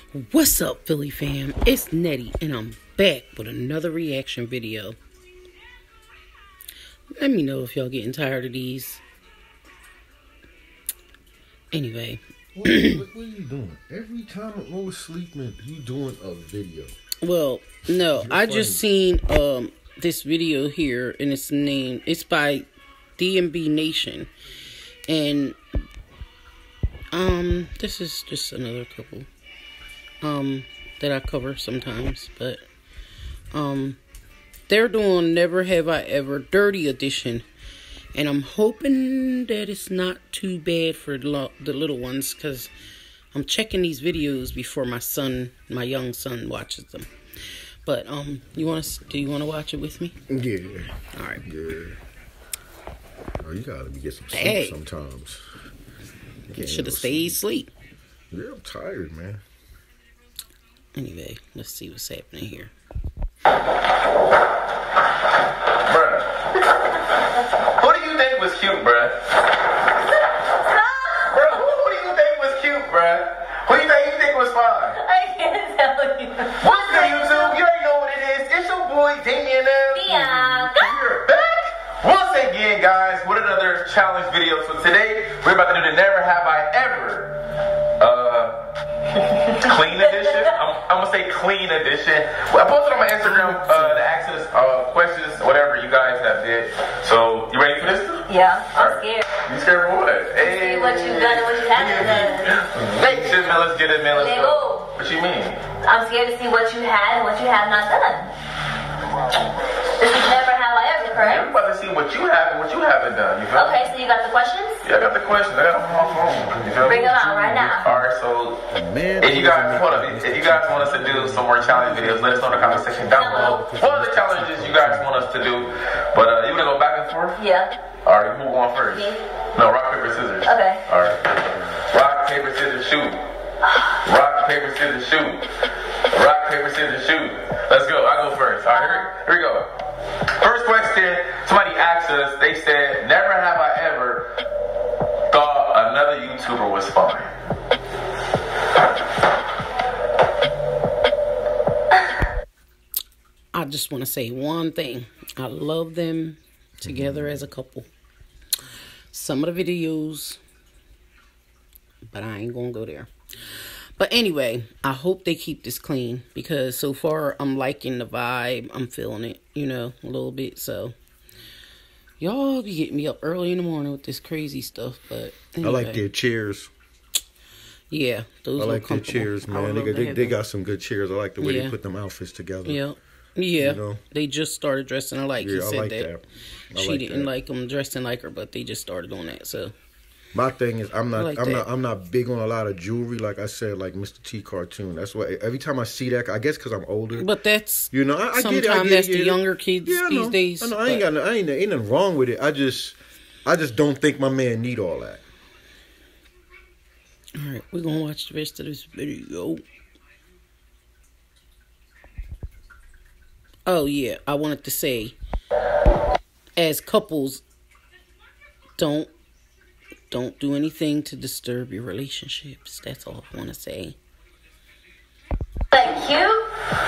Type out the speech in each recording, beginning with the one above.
What's up, Philly fam? It's Nettie, and I'm back with another reaction video. Let me know if y'all getting tired of these. Anyway. What are you doing? Every time I'm always sleeping, you doing a video. Well, no, I just seen this video here, and it's by DMB Nation. And this is just another couple that I cover sometimes, but they're doing Never Have I Ever Dirty Edition, and I'm hoping that it's not too bad for the little ones, because I'm checking these videos before my young son watches them. But do you want to watch it with me? Yeah. All right. Yeah. Oh, you gotta get some sleep sometimes. You should have stayed asleep. Yeah, I'm tired, man. Anyway, let's see what's happening here. Bruh. Who do you think was cute, bruh? Bruh, who do you think was cute, bruh? Who do you think was fine? I can't tell you. What's good, YouTube? You already know what it is. It's your boy, Damien M. We're back once again, guys, with another challenge video. So today, we're about to do the Never Have I Ever clean edition. I'm gonna say clean edition. Well, I posted on my Instagram to ask us questions, whatever you guys have did. So you ready for this? Yeah, I'm scared. You scared for what? Hey, see what you done and what you haven't done. Hey, shit, man, let's get it, man. Let's go. What you mean? I'm scared to see what you had and what you have not done. This is Never Have I Ever, correct? We're about to see what you have and what you haven't done. You feel me? Okay, so you got the questions? Yeah, I got the questions. I got them on my phone. You feel me? Bring them out right now. Alright, so if you guys want us to do some more challenge videos, let us know in the comment section down below. What are the challenges you guys want us to do? But you wanna go back and forth? Yeah. Alright, who going first? Me. No, rock, paper, scissors. Okay. Alright. Rock, paper, scissors, shoot. Rock, paper, scissors, shoot. Rock, paper, scissors, shoot. Let's go. I go first. Alright, here we go. First question, somebody asked us, they said, never have I ever thought another YouTuber was fine. I just want to say one thing. I love them together as a couple. Some of the videos, but I ain't gonna go there. But anyway, I hope they keep this clean, because so far I'm liking the vibe. I'm feeling it, you know, a little bit. So y'all be getting me up early in the morning with this crazy stuff. But anyway. I like their chairs. Yeah, those I like their chairs, man. They got some good chairs. I like the way they put them outfits together. Yeah. Yeah, you know? They just started dressing alike. Yeah, he said like that. She didn't like them dressing like her, but they just started doing that. So my thing is, I'm not big on a lot of jewelry. Like I said, like Mr. T cartoon. That's why every time I see that, I guess because I'm older. But that's, you know, I get it. Sometimes that's the younger kids these days. I know. Ain't nothing wrong with it. I just don't think my man need all that. All right, we're gonna watch the rest of this video. Oh yeah, I wanted to say, as couples, don't do anything to disturb your relationships. That's all I want to say. Like cute?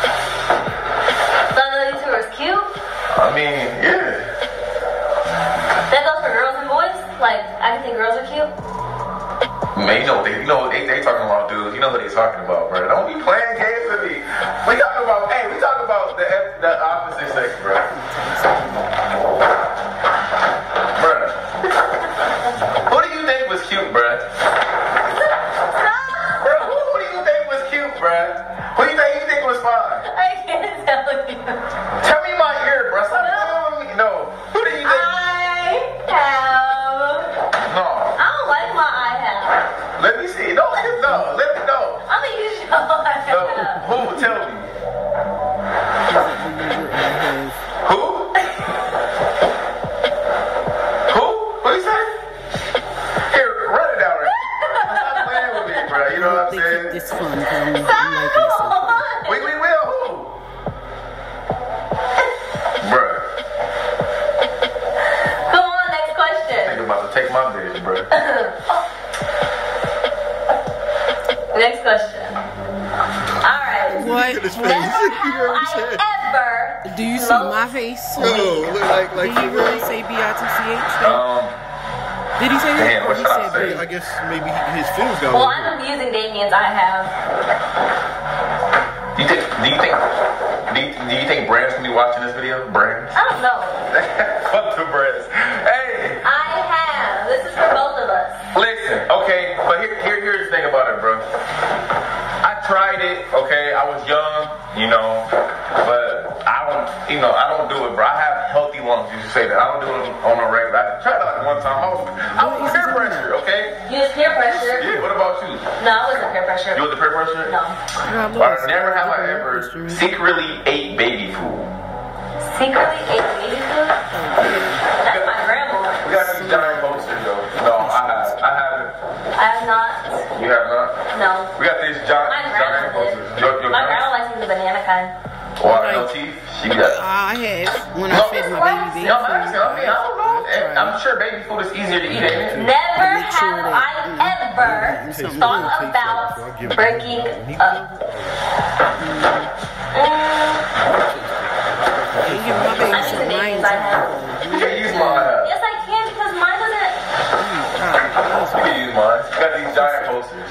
So another YouTuber is cute? I mean, yeah. That goes for girls and boys? Like, I can think girls are cute? Man, they talking about dudes. You know what they talking about, bro. Don't be playing games with me. We talking about the opposite sex, bro. Bruh. Who do you think was cute, bruh? Bro, who do you think was cute, bruh? Who do you think was fine? I can't tell you. Tell me my ear, bruh. Stop playing with me. No. Who do you think? No. I don't like my eye have. Let me see. No, let me know. I'm gonna use your eye No. Who? Tell me. Who? Who? What you say? Here, run it down right now. Stop playing with me, bro. You know what I'm saying? It's fun. I'm liking it so far. We will. Who? Bruh. Come on, next question. Think about to take my bitch, bruh. Next question. What? Never have I ever. Do you see my face? No, like Did he really say B-I-T-C-H? Did he say that? Damn, what He should I said say? B. I guess maybe his feelings got Well, hurt. I'm using Damien's I have. Do you think Brand's gonna be watching this video? Brand? I don't know. Fuck the Brands. Hey, I have. This is for both of us. listen, okay, but here's the thing about it, bro. I tried it, okay, I was young, you know, but I don't do it, bro. I have healthy lungs, you should say that. I don't do it on a regular. I tried it like one time. I was peer pressure, okay? You just peer pressure? Yeah, what about you? No, I wasn't peer pressure. You was the peer pressure? No. Never have I ever secretly ate baby food. Secretly ate baby food? That's my grandma. We got these giant posters, though. No, I haven't. I have not. You have not? No. We got these giant My grandma posters. did. My grandma likes the banana kind. Why, no teeth? She got... I have when I fed my baby. No, I don't know. I'm sure baby food is easier to eat, ain't it? Never have I ever thought about breaking up. You give my baby I some need mine. the I have. You can use mine. Yes, I can because mine doesn't. You can use mine. You got these giant posters.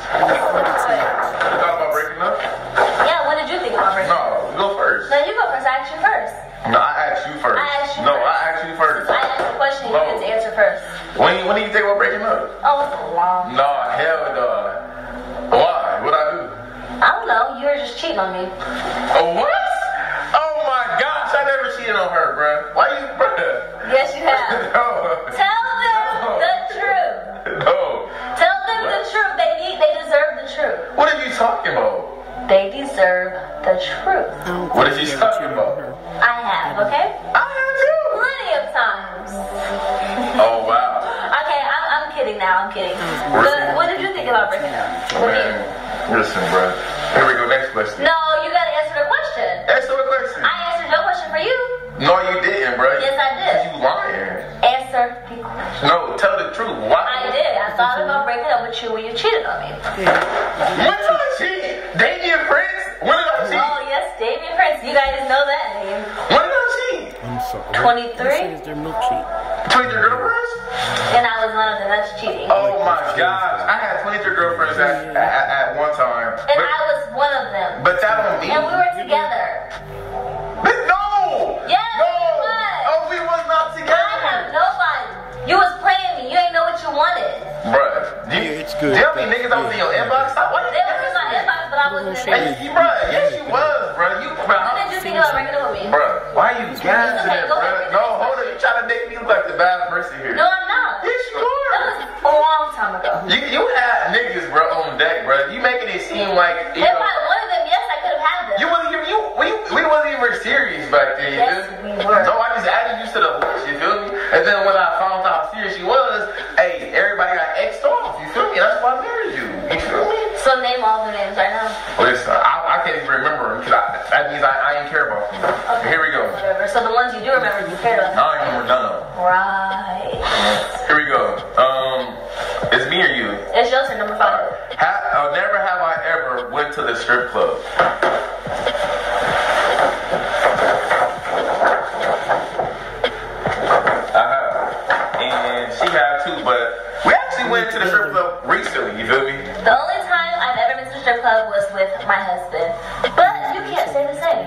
You thought about breaking up? Yeah, what did you think about breaking up? No, you go first. No, you go first. I asked you first. No, I asked you first. I asked you No, first. I asked you first. I asked the question. You get to answer first. When do you think about breaking up? Oh, it's long. No, hell no. Why? What'd I do? I don't know. You were just cheating on me. Oh, what? Oh my gosh, I never cheated on her, bruh. Why you, bruh? Yes, you have. No. Tell them the truth. No. Tell them the truth. They deserve the truth. What are you talking about? They deserve the truth. What is she talking about? I have, okay? I have you. Plenty of times. Oh, wow. Okay, I'm kidding now. I'm kidding. But what did you think about breaking up? With me? Man, listen, bruh. Here we go, next question. No, you gotta answer the question. Answer the question. I answered your question for you. No, you didn't, bruh. Yes, I did. You lying. Answer the question. No, tell the truth. Why? I did. I thought about breaking up with you when you cheated on me. When did I cheat? Damien Prince? When did I cheat? Oh, yes, Damien Prince. You guys know that name. When did I cheat? I'm sorry. 23? 23? Their milkshake. 23 girlfriends? And I was one of them. That's cheating. Oh my gosh. I had 23 girlfriends at one time. And I was one of them. But that don't mean... And we were together. But no! Yes, No! we was. Oh, we was not I together. have nobody. You was playing me. You ain't know what you wanted. Bruh, It's good. do you know how many niggas I was in your inbox? Why you They was in my inbox, but I wasn't in there. Hey, bruh, yes you was, bruh. What did you think about breaking up with me? Bruh, why you gassing Okay, it, go bruh? ahead. No, hold on. You trying to make me look like the bad person here. No, I'm not. Yes, you That are. was a long time ago. You had niggas, bro, on deck, bro. You making it seem like, you If know, I wanted them, yes, I could have had them. you wasn't even, we wasn't even serious back then, you Yes, feel we me? were. No, I just added you to the list, you feel me? And then when I found out how serious she was, hey, everybody got X'd off, you feel me? That's why I married you, you feel me? So name all the names right now. Listen, I can't even remember them, because that means I ain't care about them. Okay. Here we go. Whatever. So the ones you do remember, you care about. I don't remember none of them. Right. Here we go. It's me or you? It's your turn, number 5. Never have I ever went to the strip club. I have. And she had too, but we actually went to the strip club recently, you feel me? The only time I've ever been to the strip club was with my husband. But you can't say the same.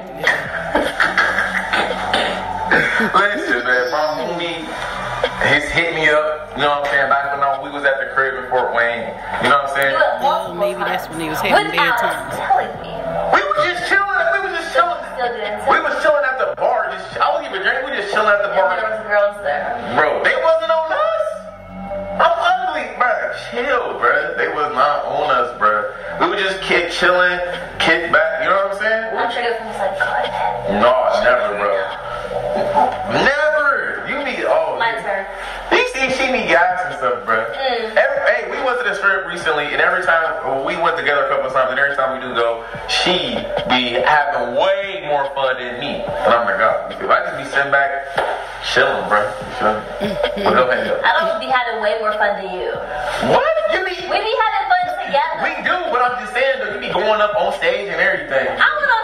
Listen, man, my homie, he's hit me up, you know what I'm saying, back when we was at the crib in Fort Wayne, you know what I'm saying? You went multiple Maybe times. that's when they was having bad Without times. telling me. We was just chilling, Still didn't tell we was chilling at the bar, I wasn't even drinking, we just chilling at the me. bar. There was girls there. Bro, they wasn't on us. I'm ugly, bro. Chill, bro. They was not on us, bro. We were just chilling, kick back. You know what I'm saying? I'm sure your friends like, God. No, never, bro. Never. You be My turn. You see me gas and stuff, bro. Hey, we went to the strip recently, and every time we went together a couple of times, and every time we do go, she be having way more fun than me. And I'm like, God, I just be sitting back, chilling, bro. You feel me? But go ahead. I don't be having way more fun than you. What? You be? We be having fun together. We do, but I'm just saying though, you be going up on stage and everything. I went on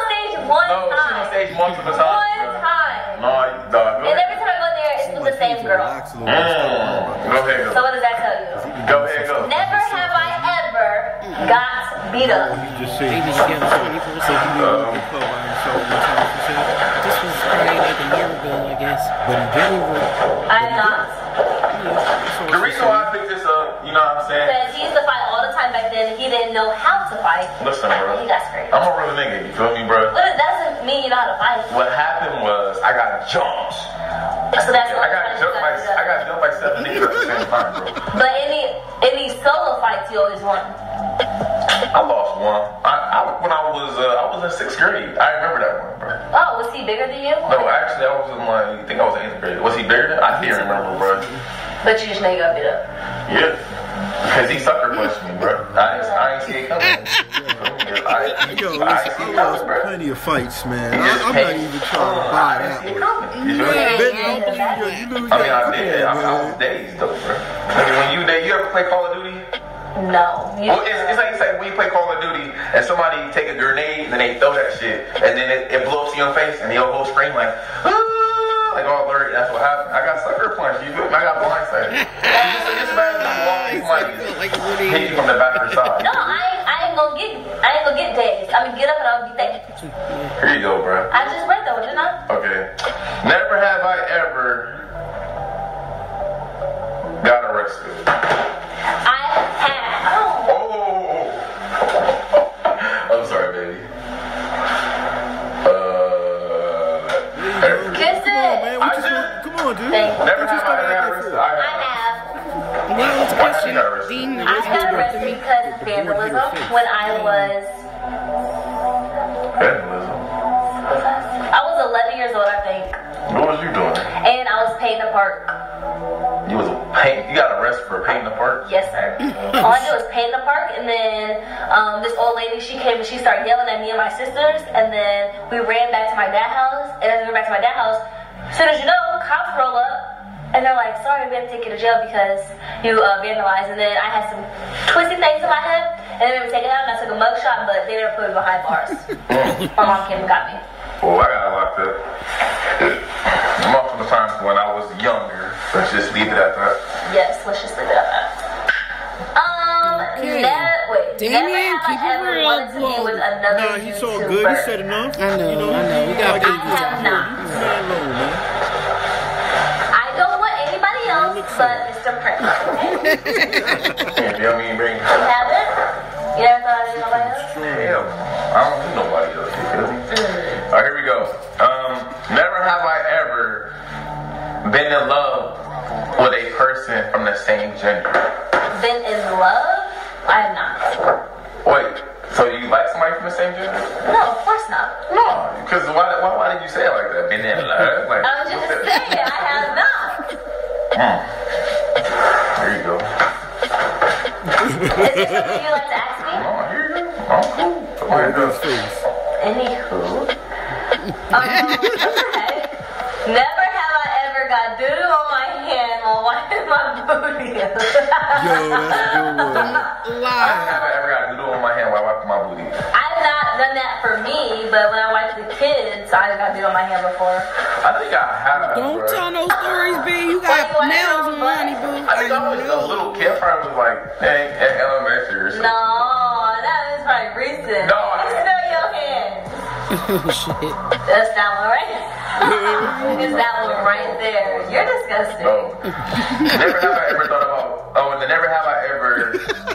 one No, she time. on stage multiple times. One time. No, dog. And every time I go there, it's with the same girl. Go ahead, So go. what does that tell you? Go ahead, go. Never have I ever got beat up. They be together 24/7. This was probably like a year ago, I guess. But in general, I'm not. The reason why I picked this up, you know what I'm saying? Because he used to fight all the time back then. He didn't know how to fight. Listen, bro. He got sprayed. I'm a real nigga, you feel me, bro? But that doesn't mean you know how to fight. What happened was I got jumped. So that's I got jumped by 7 niggas at the same time, bro. But any solo fights, you always won. I lost one. When I was in 6th grade. I remember that one, bro. Oh, was he bigger than you? No, actually, I was in I think I was in 8th grade. Was he bigger than? I can't remember, bro. But you just know you got beat up. Yeah. Because he sucker punched me, bro. I ain't see it coming. yo, listen, I lost plenty of fights, man. I'm not even trying to buy that one. I did. I was dazed, though, bro. When you ever play Call of Duty? No. Well, it's like you say when you play Call of Duty and somebody take a grenade and then they throw that shit and then it blows to your face and the whole scream like all blurry. That's what happened. I got sucker punched. You feel me? I got blindsided. It's bad as you walking somebody hit you from the back or side. No, I ain't gonna get dazed. I mean, get up and I'll be thankful. Here you go, bro. I just read that, didn't I? Okay. Never have I ever got arrested. I have. Oh. I'm sorry, baby. Kiss it. Come on, dude. Never have I ever arrested. I have. What was the question? Dean, I got arrested because of vandalism when I was Vandalism. I was 11 years old, I think, What was you doing? and I was painting the park. You got arrested for painting the park? Yes, sir. All I did was paint the park, and then this old lady, she came and she started yelling at me and my sisters, and then we ran back to my dad's house, and as we went back to my dad's house, as soon as you know, cops roll up, and they're like, sorry, we have to take you to jail because you vandalized, and then I had some twisty things in my head, and then we take it out, and I took a mug shot, but they never put me behind bars. My mom came and got me. Well, I got locked up. Multiple times when I was younger. Let's just leave it at that. Yes, let's just leave it at that. Okay. Never have keep I it ever real. wanted to be with another Nah, he's so YouTuber. good. He said enough. I know. We got I have not. I don't want anybody else but Mr. Prince. You know what I mean, bring? You haven't? You never thought I did nobody else? Hell, I don't do nobody else. You feel me? Alright, here we go. Never have I ever been in love with a person from the same gender. Been in love? I have not. Wait, so you like somebody from the same gender? No, of course not. No, because why did you say it like that? Been in love? Like, I was just saying, I have not. There you go. Is there something you'd like to ask me? Oh, here you go. I'm cool. Come on, go. Anywho. Okay. Never have I ever got doodle on my hand while wiping my booty. Yo, that's a good one. I haven't ever got doodle on my hand while wiping my booty. I've not done that for me, but when I wipe the kids, I got doodle on my hand before. I think I have. Don't bro. tell no stories, B. You got nails on honey, boo. I think I was a little kid. Probably was like, dang, at elementary or something. No, that is probably recent. No, You smell your hand. Oh, shit. That's that one right there. It's that one right there. You're disgusting. No. Never have I ever thought about. Oh, and never have I ever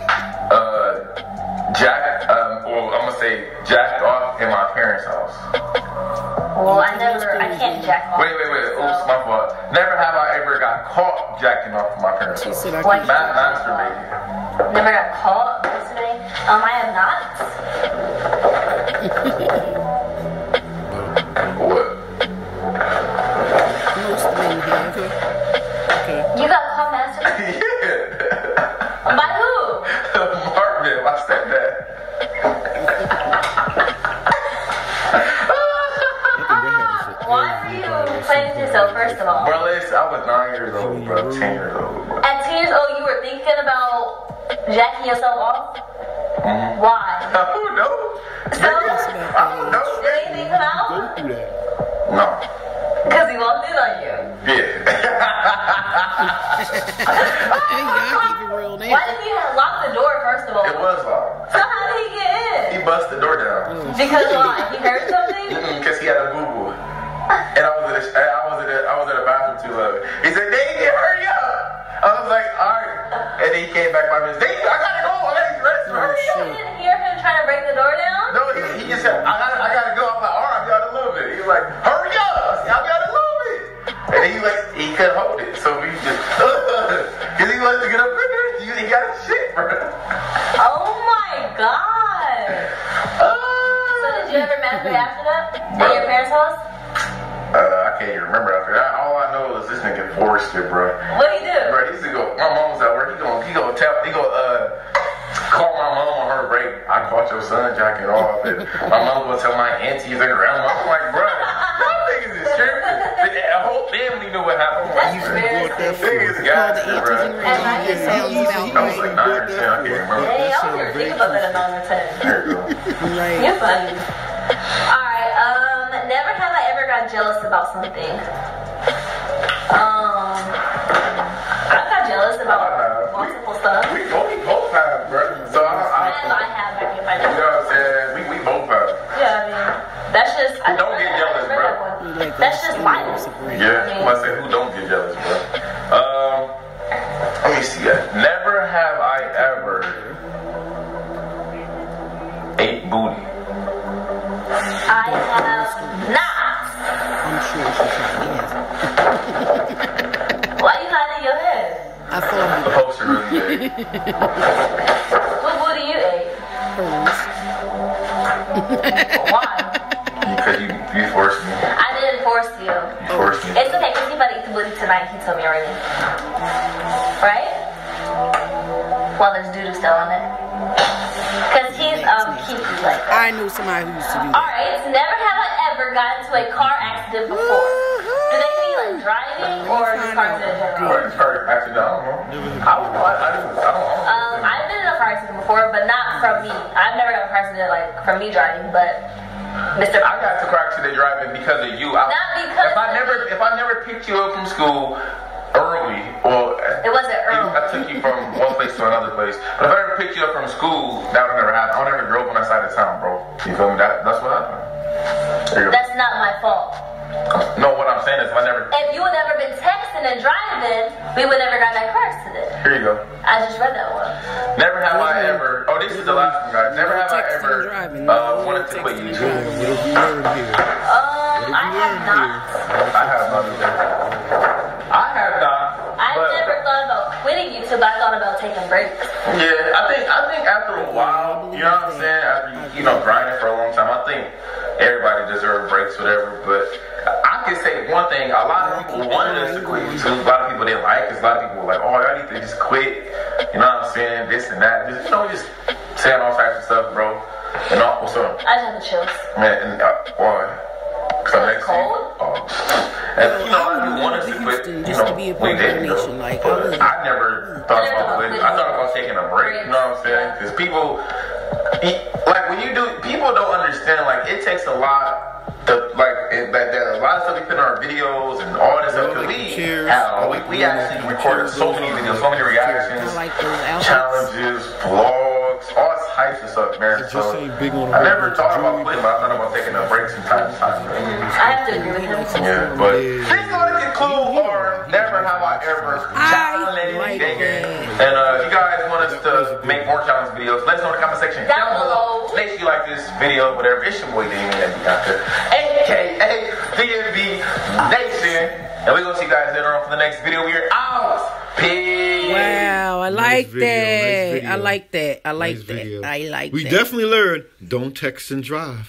jacked off in my parents' house. Well, I can't jack off. Wait. Oops, my fault. Never have I ever got caught jacking off in my parents' house. Masturbating. Never got caught masturbating? I have not. What? Most men have. Okay. You got caught masturbating? Yeah. By who? Marvin, my stepdad. Why are you playing with yourself, first of all? Bro, listen, I was 9 years old, bro. 10 years old. At 10 years old, you were thinking about jacking yourself off? Mm-hmm. Why? I don't know. So, did anything come out? Go through that. No. Because he walked in on you. Yeah. Hey, y'all keep it real now. Why did he lock the door, first of all? It was locked. So how did he get in? He busted the door down. Because why? He heard something? Because he had a boo-boo. And I was in the bathroom too long. He said, Davey, hurry up. I was like, all right. And then he came back 5 minutes. Davey, I gotta go. I gotta rest. Hurry You up. didn't hear him trying to break the door down? No, he just said, I gotta go. I'm like, all right, I'll be out a little bit. He was like, hurry up. I said, I'll be out a little bit. And he couldn't hold it. So we just, because he wanted to get up quicker. He got his shit, bro. Oh my god. So did you ever masturbate after that? At your parents' house? I can't even remember after that. All I know is this nigga forced it, bro. What did he do? Bro, he used to go. My mom was at work. He gonna call my mom on her break. I caught your son jacking off. And my mom gonna tell my aunties and grandma. I'm like, bro, y'all niggas is tripping. The whole family knew what happened. That's embarrassing. Niggas got it, bro. I was like 9 or 10. I can't remember. Hey, I was never think about that at 9 or 10. There you go. You're funny. Alright, never have I ever got jealous about something. I got jealous about multiple stuff. We both have, bro. So I I can find you know what I'm saying? We both have. Yeah, I mean, that's just. Don't get jealous, bro. That's just life. Yeah, I say who don't get jealous, bro. Let me see that. Never have I ever ate booty. I have not. I'm sure she probably has. Why you hiding your head? I thought The poster really big. What booty you ate? hers. Why? Because you forced me. I didn't force you. You forced me. It's okay, because he about to eat the booty tonight, he told me already. Right? Well, there's doodoo still on it. Because he's kinky like that. I knew somebody who used to do that. Alright, so never have I ever gotten into a car accident before. Do they mean like driving or just car accident in general? Or car accident, I don't know. I don't know. I've been in a car accident before, but not from me. I've never got a car accident like from me driving, but Mr. I got to car accident driving because of you. Not because if I never picked you up from school early, well, it wasn't early. I took you from one place to another place. But if I ever picked you up from school, that would never happen. I never drove on that side of town, bro. You feel me? That's what happened. That's not my fault. No, what I'm saying is if you had never been texting and driving, we would never got that car accident. Here you go. I just read that one. Never have I ever. Oh, this is the last one, guys. Never have I ever wanted to quit YouTube. What have you learned here? I have not. I have not either. I have not. I never thought about quitting YouTube, but I thought about taking breaks. Yeah, I think after a while, you know what I'm saying? After you grinding for a long time, I think everybody deserves breaks, whatever. But I can say one thing: a lot of people wanted us to quit YouTube. A lot of people didn't like us. A lot of people were like, "Oh, I need to just quit." You know what I'm saying? This and that. Just saying all types of stuff, bro. And all, what's up? I just have the chills. Man, and why? Because it's cold. And a lot of people wanted us to quit. We didn't. I never thought about quitting. I thought about taking a break. You know what I'm saying? Because people, people don't understand. Like, it takes a lot. A lot of stuff we put in our videos and all this stuff. Because we actually recorded so many videos, so many reactions, challenges, vlogs, all types of stuff, man. So I never thought about quitting, but I thought about taking a break from time to time. I have to agree with him. Yeah, but please go to conclude or never have I ever challenged anything. And if you guys want us to make more challenge videos, let us know in the comment section down below. Make sure you like this video, whatever. It's your boy Damien aka DMV Nation. And we're gonna see you guys later on for the next video. We're out. Peace. Wow, I like that. I like that. I like that. Video. I like we that. We definitely learned don't text and drive.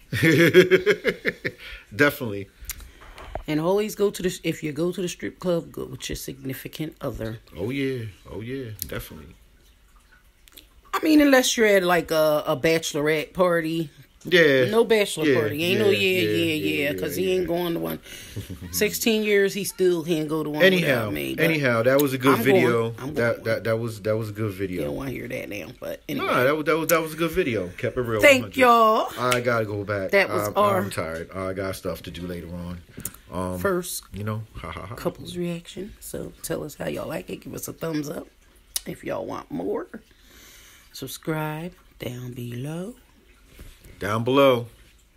Definitely. And always if you go to the strip club, go with your significant other. Oh yeah, definitely. I mean, unless you're at like a bachelorette party, Yeah. No bachelor party. Ain't no yeah. Because he ain't going to one. 16 years, he ain't go to one without me. Anyhow, that was a good video. That was a good video. You don't want to hear that now, but anyway. Nah, that was a good video. Kept it real. Thank y'all. I gotta go back. That was I'm tired. I got stuff to do later on. First, couples reaction. So tell us how y'all like it. Give us a thumbs up if y'all want more. Subscribe down below. Down below.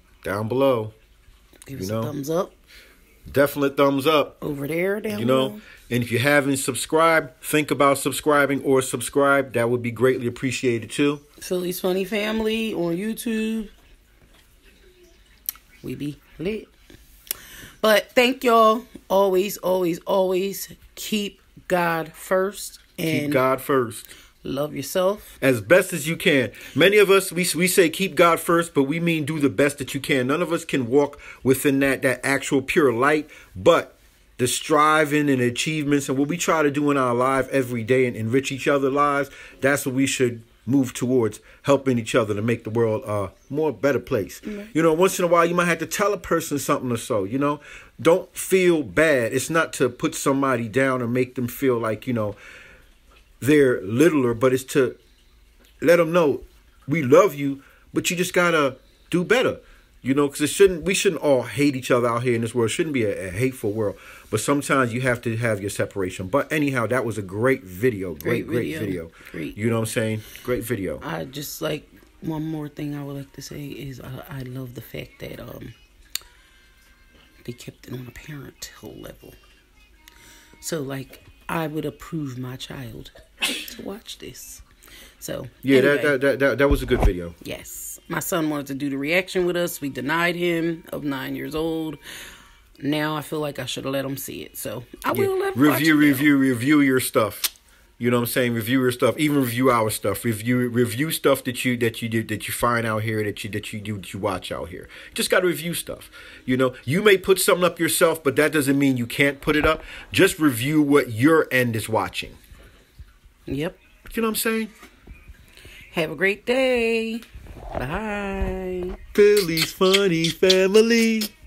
Give us a thumbs up. Definite thumbs up. Over there, down below. And if you haven't subscribed, think about subscribing or subscribe. That would be greatly appreciated too. Philly's Funny Family on YouTube. We be lit. But thank y'all. Always, always, always keep God first. And keep God first. Love yourself. As best as you can. Many of us, we say keep God first, but we mean do the best that you can. None of us can walk within that actual pure light. But the striving and achievements and what we try to do in our life every day and enrich each other's lives, that's what we should move towards, helping each other to make the world a more better place. Mm-hmm. Once in a while, you might have to tell a person something or so, Don't feel bad. It's not to put somebody down or make them feel like, they're littler, but it's to let them know we love you, but you just gotta do better, because we shouldn't all hate each other out here in this world. It shouldn't be a hateful world, but sometimes you have to have your separation. But anyhow, that was a great video. Great video. Great. You know what I'm saying? Great video. I just like one more thing I would like to say is I love the fact that they kept it on a parental level. So like I would approve my child to watch this. So yeah, anyway, that was a good video. Yes, my son wanted to do the reaction with us. We denied him of 9 years old. Now I feel like I should have let him see it. So I will let him review your stuff. You know what I'm saying? Review your stuff. Even review our stuff. Review stuff that you find out here that you watch out here. Just got to review stuff. You may put something up yourself, but that doesn't mean you can't put it up. Just review what your end is watching. Yep. You know what I'm saying? Have a great day. Bye. Philly's Funny Family.